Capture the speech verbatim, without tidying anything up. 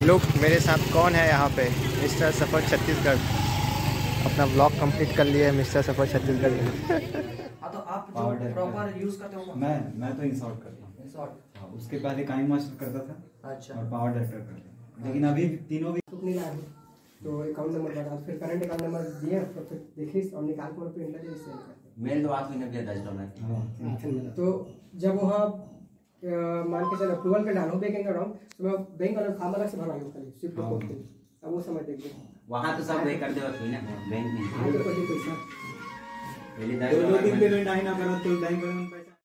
लोग मेरे साथ कौन है यहाँ पे? मिस्टर सफ़र छत्तीसगढ़ अपना ब्लॉग कंप्लीट कर लिए। मिस्टर सफ़र छत्तीसगढ़ में तो आप जो प्रॉपर यूज करते हो? मैं मैं तो इंसॉर्ट करता हूँ। इंसॉर्ट। हाँ, उसके पहले काइम मास्टर करता था। अच्छा। और पावर डायरेक्टर करता था, लेकिन अभी तीनों भी नहीं लाया तो अकाउंट नंबर बता, फिर करंट अकाउंट नंबर दिए, तो फिर देखिए और निकाल कर प्रिंट करके सेंड करते। मेल तो बात हुई ना भैया दस डॉलर। तो जब वहाँ मान के चलो अप्रूवल पे डालो बैंक अकाउंट, तो मैं बैंक वाला फॉर्म अलग से भरवाई हूँ खाली शिफ्ट कोड के, अब वो समय देख लो वहाँ तो सब वे कर दे हुई ना बैंक में। हाँ तो कोई पैसा पहले दो दो तीन पेमेंट आई ना करो तो बैंक